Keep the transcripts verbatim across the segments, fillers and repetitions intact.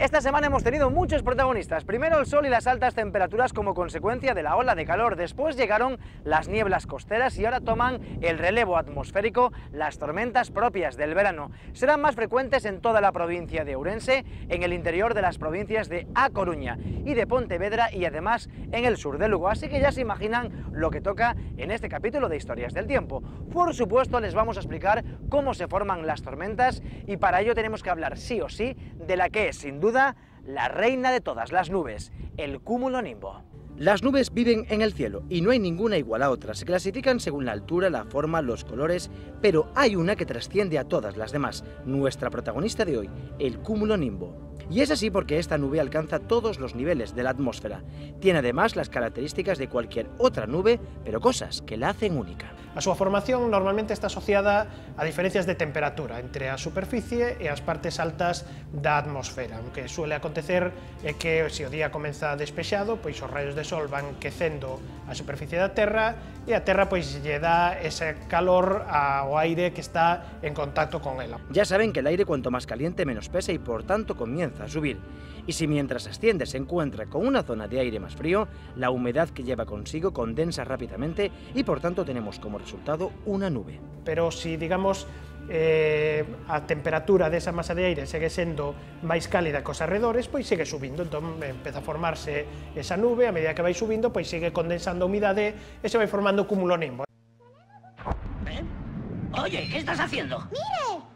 Esta semana hemos tenido muchos protagonistas. Primero el sol y las altas temperaturas como consecuencia de la ola de calor. Después llegaron las nieblas costeras y ahora toman el relevo atmosférico las tormentas propias del verano. Serán más frecuentes en toda la provincia de Ourense, en el interior de las provincias de A Coruña y de Pontevedra y además en el sur de Lugo. Así que ya se imaginan lo que toca en este capítulo de Historias del Tiempo. Por supuesto les vamos a explicar cómo se forman las tormentas y para ello tenemos que hablar sí o sí de la que es sin duda la reina de todas las nubes, el cumulonimbo. Las nubes viven en el cielo y no hay ninguna igual a otra. Se clasifican según la altura, la forma, los colores, pero hay una que trasciende a todas las demás, nuestra protagonista de hoy, el cumulonimbo. Y es así porque esta nube alcanza todos los niveles de la atmósfera. Tiene además las características de cualquier otra nube, pero cosas que la hacen única. A súa formación normalmente está asociada a diferencias de temperatura entre a superficie e as partes altas da atmosfera. O que suele acontecer é que se o día comeza despexado, pois os raios de sol van quecendo a superficie da Terra e a Terra pois lle dá ese calor ao aire que está en contacto con ela. Ya saben que el aire cuanto más caliente menos pesa y por tanto comienza a subir. Y si mientras asciende se encuentra con una zona de aire más frío, la humedad que lleva consigo condensa rápidamente y por tanto tenemos como resultado una nube. Pero si, digamos, eh, a temperatura desa masa de aire segue sendo máis cálida que os arredores, pois segue subindo, entón empeza a formarse esa nube, a medida que vai subindo, pois segue condensando a humidade e se vai formando cumulonimbo. ¿Eh? Oye, ¿qué estás haciendo? ¡Mire!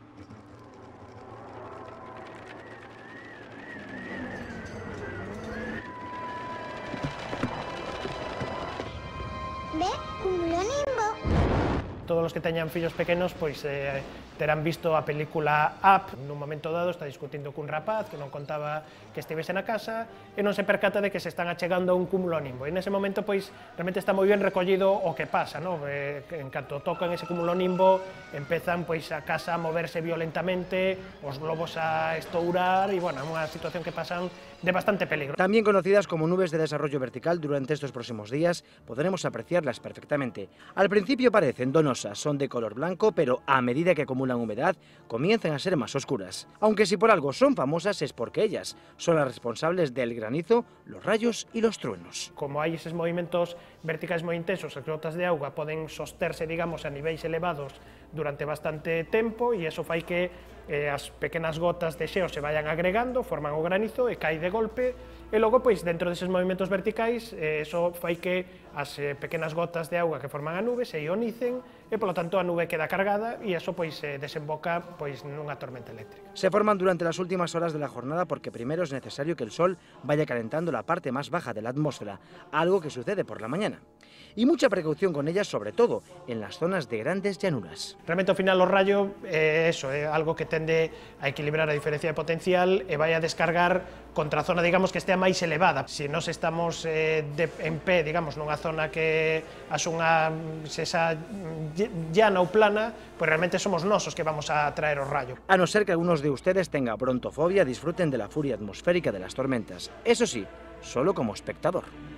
¿Ve? Cumulonimbo. Todos os que teñan fillos pequenos pois eh, terán visto a película Up. Nun momento dado está discutindo cun rapaz que non contaba que estivese na casa e non se percata de que se están achegando a un cumulonimbo. E nese momento pois realmente está moi ben recollido o que pasa, no? Eh, en canto tocan ese cumulonimbo empezan pois a casa a moverse violentamente, os globos a estourar e bueno, é unha situación que pasan de bastante peligro. También conocidas como nubes de desarrollo vertical, durante estos próximos días podremos apreciarlas perfectamente. Al principio parecen donosas, son de color blanco, pero a medida que acumulan humedad comienzan a ser más oscuras. Aunque si por algo son famosas es porque ellas son las responsables del granizo, los rayos y los truenos. Como hai eses movimentos verticais moi intensos, as gotas de auga poden sosterse, digamos, a niveis elevados durante bastante tempo e iso fai que eh, as pequenas gotas de xeo se vayan agregando, forman o granizo e cae de golpe e logo, pois, dentro deses movimentos verticais, eh, iso fai que as eh, pequenas gotas de auga que forman a nube se ionicen e, polo tanto, a nube queda cargada e iso, pois, eh, desemboca pois, nunha tormenta eléctrica. Se forman durante las últimas horas de la jornada porque primero es necesario que el sol vaya calentando la parte más baja de la atmósfera, algo que sucede por la mañana. Y mucha precaución con ellas, sobre todo en las zonas de grandes llanuras. Realmente, ao final, o rayo é eh, eso, é algo que tende a equilibrar a diferencia de potencial e vai a descargar contra a zona, digamos, que estea máis elevada. Se nós estamos eh, de, en pé, digamos, nunha zona que as unha esa llana ou plana, pois realmente somos nós os que vamos a atraer o rayo. A no ser que algunos de ustedes tengan brontofobia, disfruten de la furia atmosférica de las tormentas. Eso sí, solo como espectador.